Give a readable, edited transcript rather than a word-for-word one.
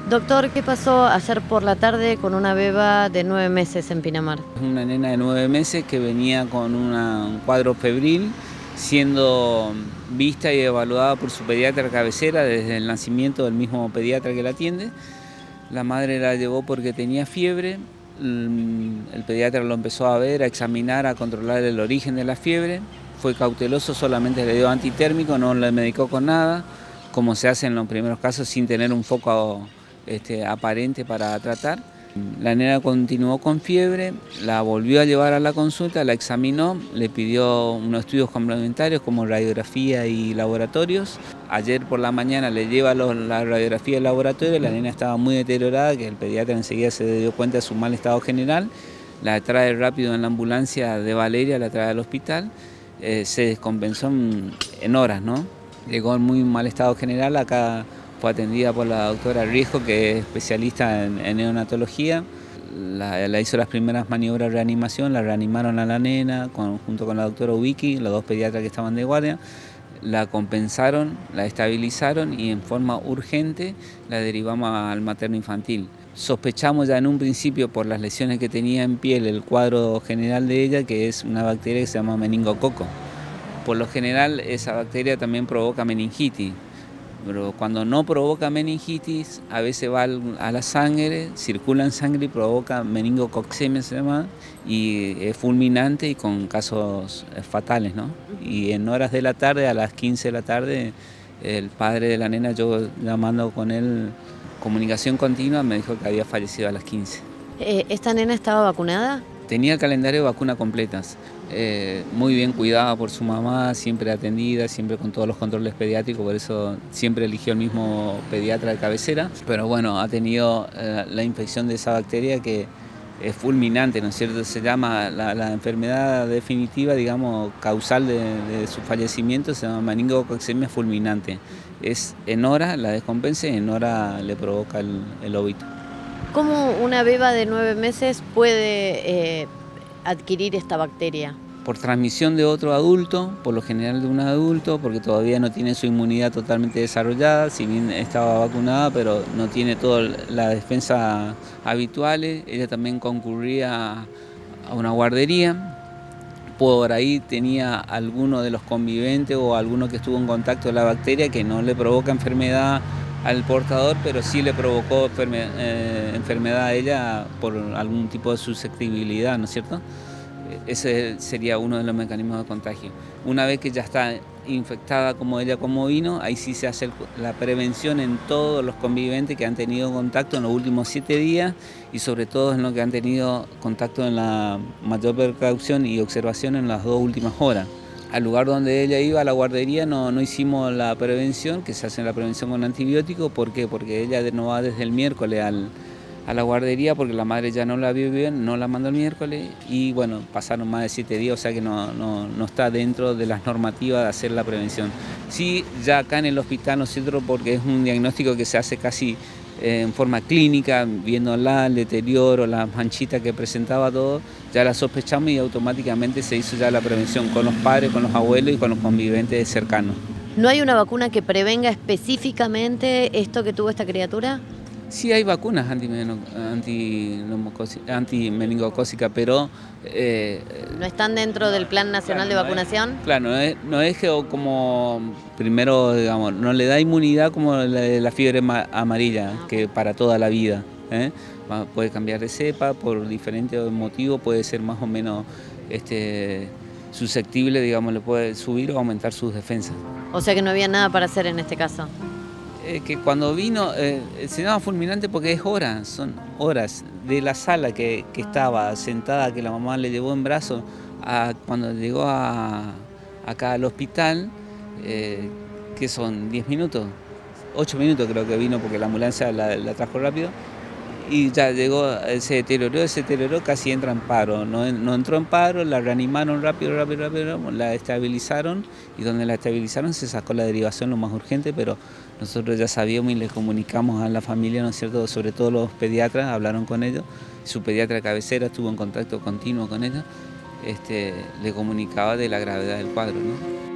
Doctor, ¿qué pasó ayer por la tarde con una beba de 9 meses en Pinamar? Una nena de 9 meses que venía con un cuadro febril, siendo vista y evaluada por su pediatra cabecera desde el nacimiento del mismo pediatra que la atiende. La madre la llevó porque tenía fiebre, el pediatra lo empezó a ver, a examinar, a controlar el origen de la fiebre. Fue cauteloso, solamente le dio antitérmico, no le medicó con nada, como se hace en los primeros casos sin tener un foco aparente para tratar. La nena continuó con fiebre, la volvió a llevar a la consulta, la examinó, le pidió unos estudios complementarios como radiografía y laboratorios. Ayer por la mañana le lleva la radiografía y laboratorio, la nena estaba muy deteriorada, que el pediatra enseguida se dio cuenta de su mal estado general, la trae rápido en la ambulancia de Valeria, la trae al hospital, se descompensó en horas, ¿no? Llegó en muy mal estado general, acá fue atendida por la doctora Riesco, que es especialista en neonatología. La hizo las primeras maniobras de reanimación, la reanimaron a la nena junto con la doctora Ubiki, los dos pediatras que estaban de guardia. La compensaron, la estabilizaron y en forma urgente la derivamos al materno infantil. Sospechamos ya en un principio por las lesiones que tenía en piel el cuadro general de ella, que es una bacteria que se llama meningococo. Por lo general esa bacteria también provoca meningitis. Pero cuando no provoca meningitis, a veces va a la sangre, circula en sangre y provoca meningococcemia, se llama, y es fulminante y con casos fatales, ¿no? Y en horas de la tarde, a las 15 de la tarde, el padre de la nena, yo llamando con él, comunicación continua, me dijo que había fallecido a las 15. ¿Esta nena estaba vacunada? Tenía el calendario de vacunas completas, muy bien cuidada por su mamá, siempre atendida, siempre con todos los controles pediátricos, por eso siempre eligió el mismo pediatra de cabecera. Pero bueno, ha tenido la infección de esa bacteria que es fulminante, ¿no es cierto? Se llama la enfermedad definitiva, digamos, causal de su fallecimiento, se llama meningococcemia fulminante. Es en hora la descompensa y en hora le provoca el óbito. ¿Cómo una beba de 9 meses puede adquirir esta bacteria? Por transmisión de otro adulto, por lo general de un adulto, porque todavía no tiene su inmunidad totalmente desarrollada, si bien estaba vacunada, pero no tiene toda la defensa habituales. Ella también concurría a una guardería, por ahí tenía alguno de los conviventes o alguno que estuvo en contacto con la bacteria que no le provoca enfermedad al portador, pero sí le provocó enfermedad a ella por algún tipo de susceptibilidad, ¿no es cierto? Ese sería uno de los mecanismos de contagio. Una vez que ya está infectada como ella como vino, ahí sí se hace la prevención en todos los conviventes que han tenido contacto en los últimos 7 días y sobre todo en los que han tenido contacto en la mayor precaución y observación en las 2 últimas horas. Al lugar donde ella iba, a la guardería, no hicimos la prevención, que se hace la prevención con antibióticos. ¿Por qué? Porque ella no va desde el miércoles a la guardería porque la madre ya no la vio bien, no la mandó el miércoles y bueno, pasaron más de 7 días, o sea que no está dentro de las normativas de hacer la prevención. Sí, ya acá en el hospital, ¿no es cierto?, porque es un diagnóstico que se hace casi en forma clínica, viéndola, el deterioro, las manchitas que presentaba todo, ya la sospechamos y automáticamente se hizo ya la prevención con los padres, con los abuelos y con los conviventes cercanos. ¿No hay una vacuna que prevenga específicamente esto que tuvo esta criatura? Sí hay vacunas antimeningocócicas, pero... ¿No están dentro del Plan Nacional de Vacunación? Claro, no es que como, primero, digamos, no le da inmunidad como la fiebre amarilla, que para toda la vida, ¿eh? Puede cambiar de cepa, por diferentes motivos puede ser más o menos susceptible, digamos, le puede subir o aumentar sus defensas. O sea que no había nada para hacer en este caso. Que cuando vino, se llama fulminante porque es horas, son horas de la sala que estaba sentada, que la mamá le llevó en brazos, a cuando llegó acá al hospital, que son 10 minutos, 8 minutos creo que vino porque la ambulancia la trajo rápido, y ya llegó, se deterioró, casi entra en paro, no entró en paro, la reanimaron rápido, la estabilizaron y donde la estabilizaron se sacó la derivación lo más urgente, pero nosotros ya sabíamos y les comunicamos a la familia, ¿no es cierto?, sobre todo los pediatras, hablaron con ellos, su pediatra de cabecera estuvo en contacto continuo con ellos, le comunicaba de la gravedad del cuadro, ¿no?